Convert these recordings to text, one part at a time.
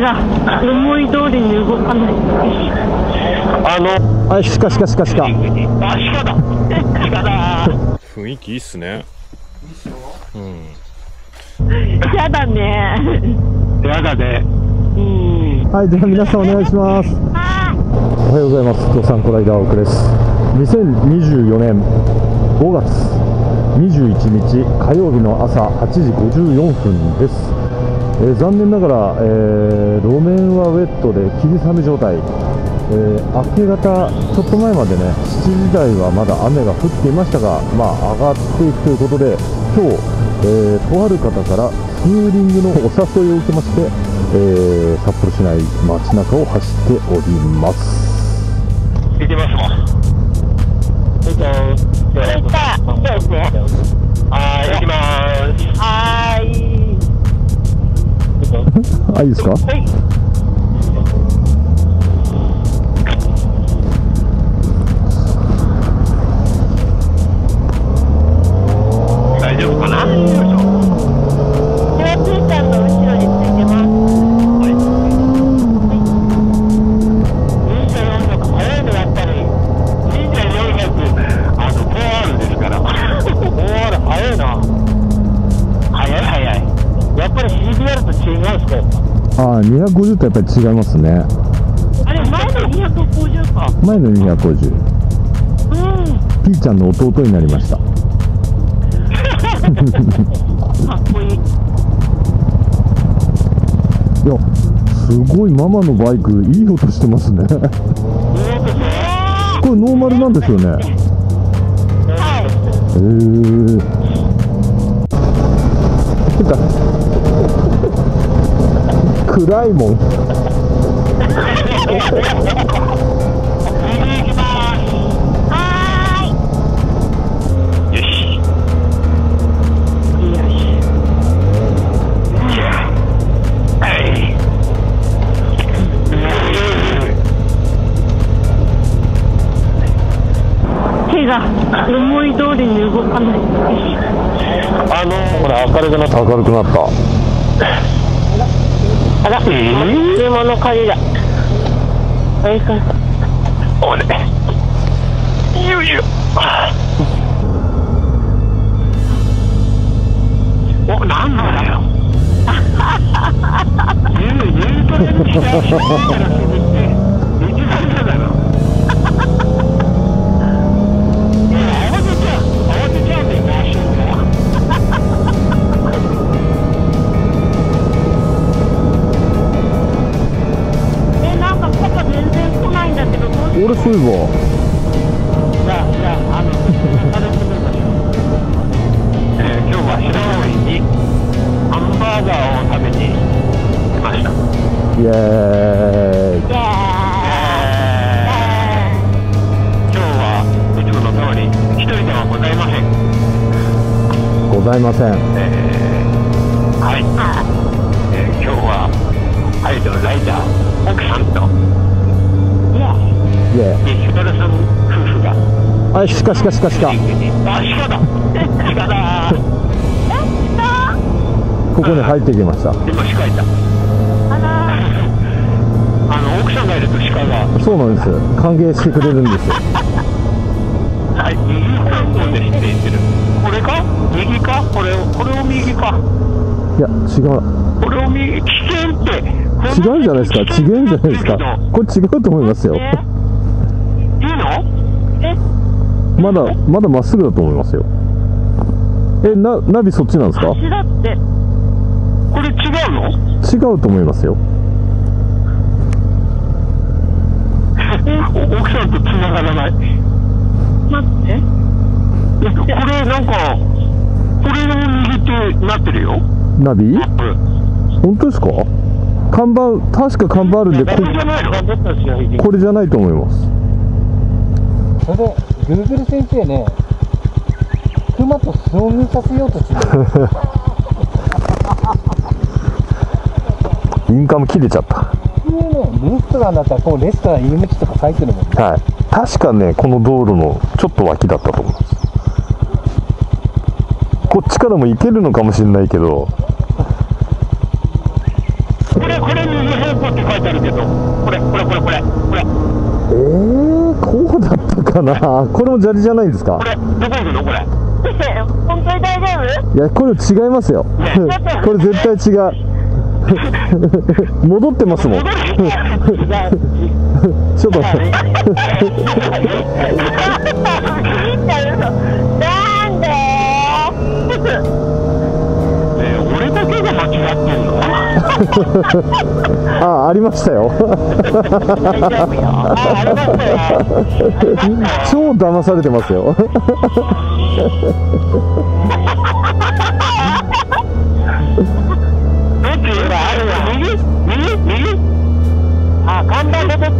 が思い通りに動かない。 あ、鹿。 あ、鹿だ。鹿だ。 雰囲気いいっすね。うん。 やだね。 やだね。 はい、では皆さんお願いします。おはようございます。ドサンコライダー奥です。2024年5月21日火曜日の朝8時54分です。残念ながら、路面はウェットで霧雨状態。明け方ちょっと前までね、7時台はまだ雨が降っていましたが、上がっていくということで、今日、とある方からツーリングのお誘いを受けまして、札幌市内街中を走っております。 行きますわ。 行った。そうですね。 はい、行きまーす。 はーい。 あ、いいですか？ はい。 大丈夫かな？ では、つーちゃんの後ろについてます。 24とか早いのやっぱり。2400、4R ですから。4R 早いな。早い。やっぱり CBR と違うんですか？ あ、250とやっぱり違いますね。 あれ、前の250か。 前の250。ピーちゃんの弟になりました。 かっこいい。 いや、すごいママのバイクいい音してますね。これノーマルなんですよね。暗いもん。 手が思い通りに動かない。 ほら、明るくなった。 あら、車の鍵だ。はいか。 おね。よいしょ。お、なんだよ。 なんかパパ全然来ないんだけど、 俺そういえば。 今日は白老にハンバーガーを食べに来ました。 イエーイ。 今日はいつもの通り一人ではございません。はい。今日は北海道ライダー奥さんと西原さん夫婦があ、鹿。 鹿だ。 ここに入ってきました。 今鹿いた。奥さんがいると鹿が。 そうなんです。歓迎してくれるんですよ。 はい、右方向でしていってる。これか？右か？これを右か。 いや、違う。 これを右、危険って。 違うんじゃないですか。これ違うと思いますよ。 いいの？ まだまっすぐだと思いますよ。ナビそっちなんですか？ 私だって。 これ違うの？ 違うと思いますよ。 奥さんと繋がらない。 待って。 これなんか、これの右ってなってるよ。 ナビ？本当ですか？確か看板あるんで、これじゃないと思います。 それで、Google 先生ね、クマと遭遇させようとしてる。 インカム切れちゃった。 普通ね、レストランだったら、こうレストラン入り口とか書いてるもんね。 はい。確かね、この道路のちょっと脇だったと思います。こっちからも行けるのかもしれないけど。 これ右方向こって書いてあるけど、これ。 こうだったかな。これも砂利じゃないんですか。 これ、どこ行くのこれ。 本当に大丈夫？ いや、これ違いますよ。これ絶対違う。戻ってますもん。ちょっと。 なんで？ 俺だけが間違ってんの？ ありましたよ。超騙されてますよ。 看板出て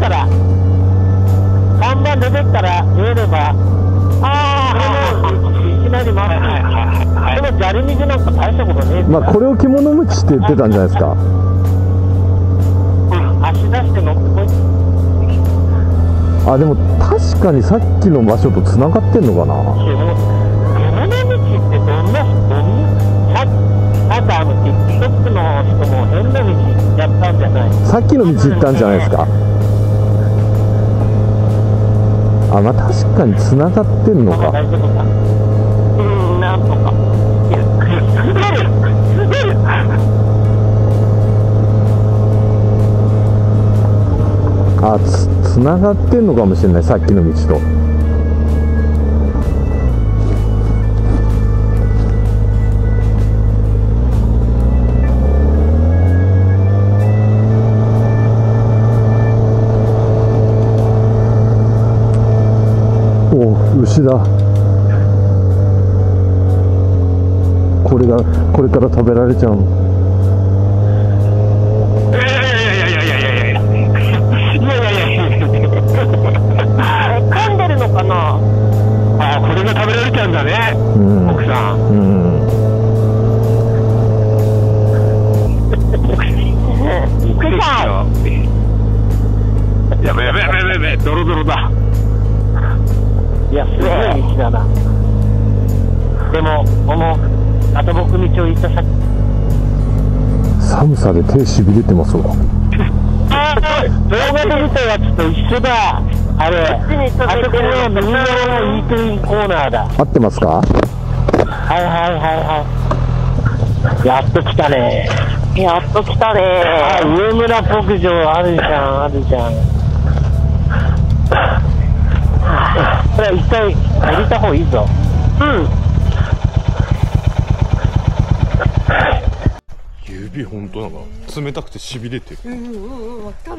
ったら見えれば、いきなり回って、でも砂利水なんか大したことねえ。 まあこれを獣道って言ってたんじゃないですか。 足出して乗ってこい。 でも確かにさっきの場所と繋がってんのかな。 獣道ってどんなTikTok の人も変な道行っちゃったんじゃない？ さっきの道行ったんじゃないですか。まあ確かに繋がってんのか。 大丈夫か。なんとか。いや、滑る。 繋がってんのかもしれない、さっきの道と。牛だ。これから食べられちゃうの。 噛んでるのかな。 これが食べられちゃうんだね、奥さん。やべ、ドロドロだ。 いや、すごい道だな。でも、この跡木道を行った先、 寒さで手しびれてますわ。 動画で見たやつと一緒だ。あれ、あそこの右側のイートインコーナーだ。 合ってますか？ はい。やっと来たね。上村牧場あるじゃん。これ一回降りた方がいいぞ。 指ほんとなんか冷たくてしびれてる。 わかる。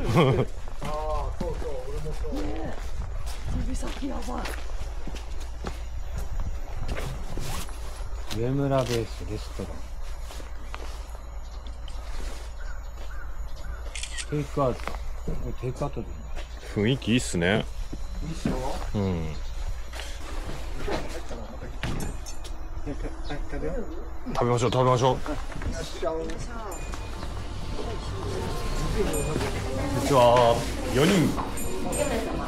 指先やばい。 上村ベースレストラン。テイクアウト。テイクアウトでいいんだ。 雰囲気いいっすね。うん。食べましょう。こんにちは。4人。はい。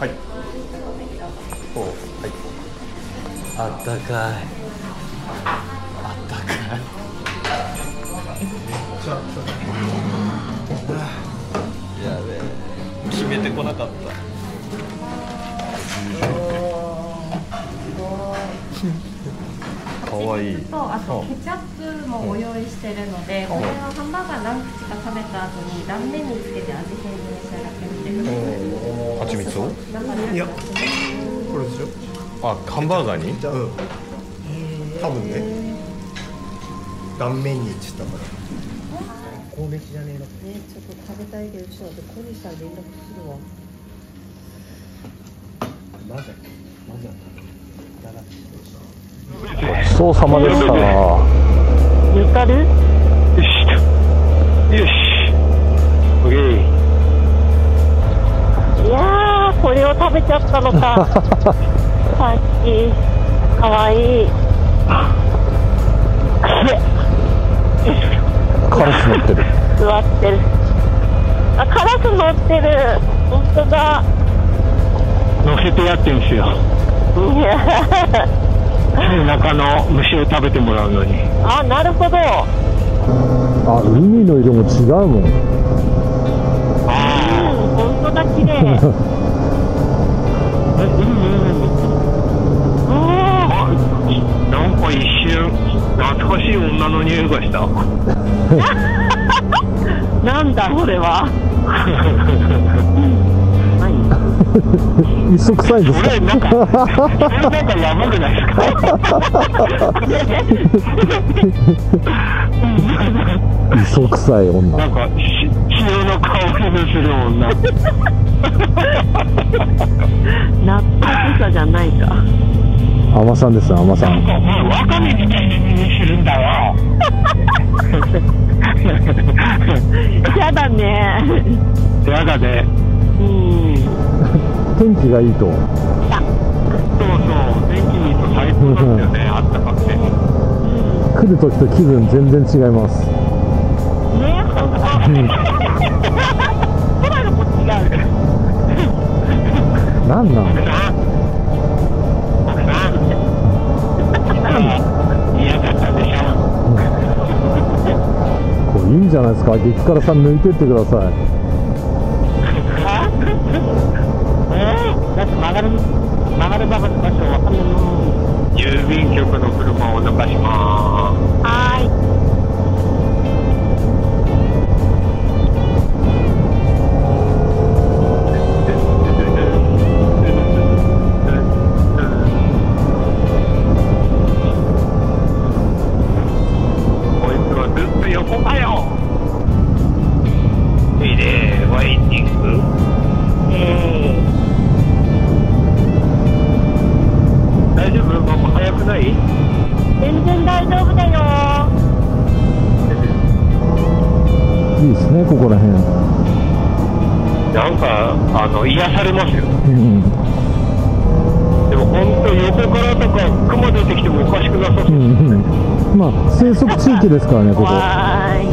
あったかい。 やべえ。決めてこなかった。かわいい。 とあとケチャップもご用意してるので、これはハンバーガー何口か食べた後に断面につけて味変に召し上がってみてください。 蜂蜜を？ いや、これですよ。 ハンバーガーに？ じゃあ、多分ね、断面にって言ったから。攻撃じゃねえの。 ちょっと食べたいけど、ちょっと小西さん連絡するわ。 まずごちそうさまでした。 ゆかる？ よし。オッケー。 いやー、これを食べちゃったのか。さっき、かわいい。 カラス乗ってる。 座ってる。カラス乗ってる。本当だ。 乗せてやってんですよ。中の虫を食べてもらうのに。 なるほど。 海の色も違うもん。 綺麗。 なんか一瞬懐かしい女の匂いがした。 なんだこれは。 磯臭いですか。 それなんかやばくないですか。 磯臭い女。 なんか潮の香りのする女。 納豆臭じゃないか。 甘さんです、甘さん。 わかめみたいな匂いするんだよ。 やだね。 やだね。 天気がいいと。 そうそう、天気にいいと最高なんだよね。あったかくて。 来る時と気分全然違います。 ね、ほんと。空がも違う。 なんなん。 嫌だったでしょ。 これいいんじゃないですか。激辛さん抜いてってください。 だって曲がる場所わかんないの。 郵便局の車を抜かしまーす。 はーい。 こいつはずっと横かよ。いいね、ワインディング。大丈夫？ママ早くない？ 全然大丈夫だよ。 いいですね、ここら辺。 なんか癒されますよ。 うん。 でも本当横からとか雲出てきてもおかしくなさそうですね。 まあ生息地域ですからね、ここ。 はーい。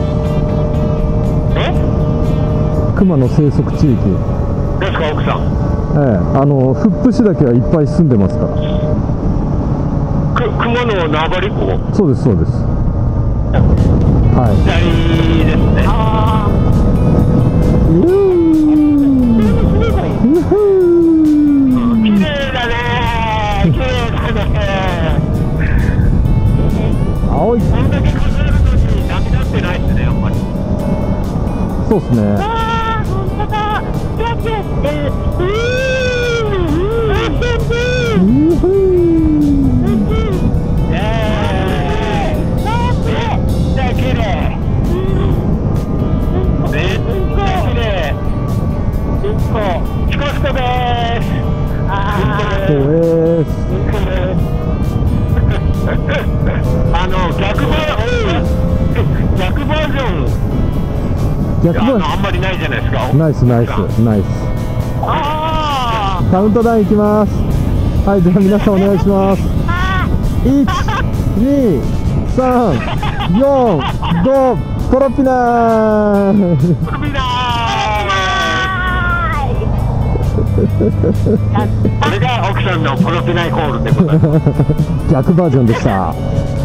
熊の生息地域。 ですか、奥さん。 富布市だけはいっぱい住んでますから。 熊の縄張り湖。 そうです、そうです。はい。 いいですね。綺麗だね。綺麗だね。 青い。 こんだけ数えるのに波立ってないですね、やっぱり。 そうですね。 ああ、ほんとだ。キラキラしてる。 あんまりないじゃないですか。 ナイスナイスナイス。カウントダウンいきます。はい、じゃあ皆さんお願いします。1、2、3、4、5、トロピナー。 トロピナー。これが奥さんのポロピナイコールでございます。 逆バージョンでした。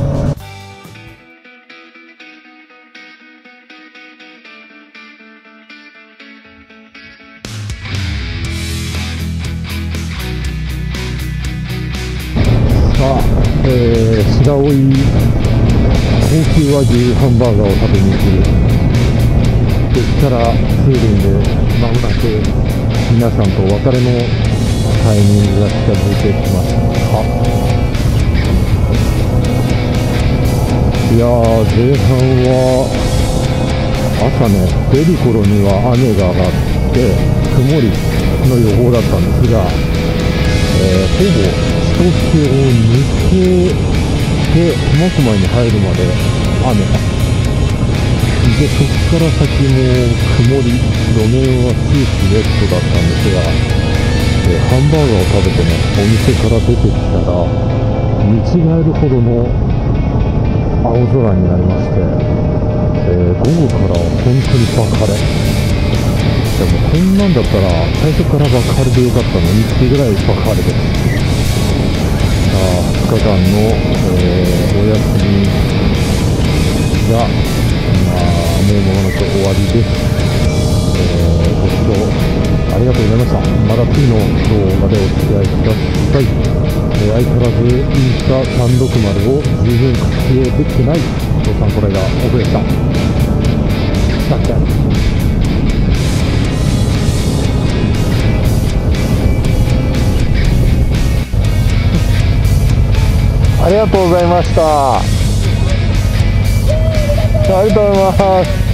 白老高級和牛ハンバーガーを食べに行く激辛ツーリング、まもなく皆さんとお別れのタイミングが近づいてきました。いやー、前半は朝ね、出る頃には雨が上がって曇りの予報だったんですが、ほぼ千歳を抜けて苫小牧に入るまで雨で、そこから先も曇り、路面は終始レッドだったんですが、ハンバーガーを食べてね、お店から出てきたら見違えるほどの青空になりまして、午後から本当に爆晴れ。でもこんなんだったら最初から爆晴れでよかったのにっていうぐらい爆晴れです。2日間の、お休みが、もう間もなく終わりです。ご視聴あありがとうございました。また次の動画でお付き合いください。相変わらずインスタ360を十分活用できてない父さんこれがオフでした。だってありがとうございました。ありがとうございます。